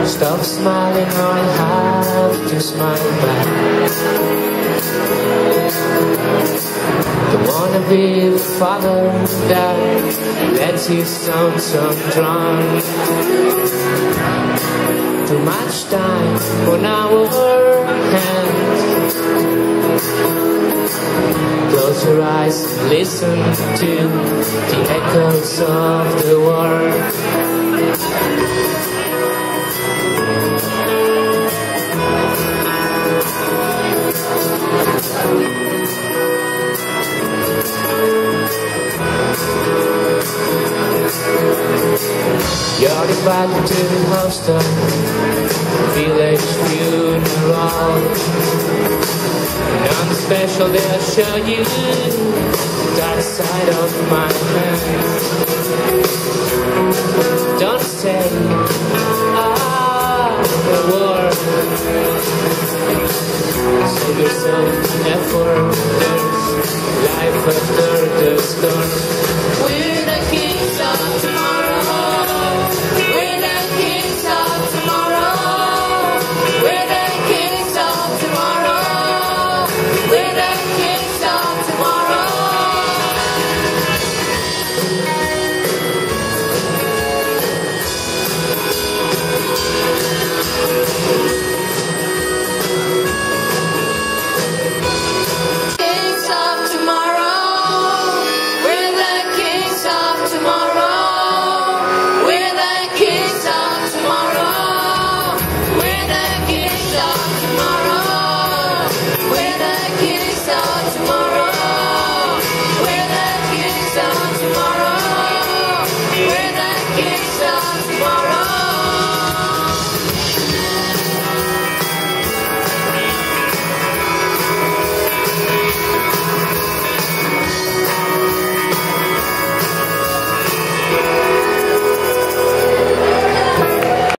Stop smiling or I'll have to smile back. Don't wanna be the father that lets his sons undrunk. Too much time on our hands. Close your eyes and listen to the echoes of the world. You're invited to host a village funeral. Nothing special, they'll show you the dark side of my hand. Don't say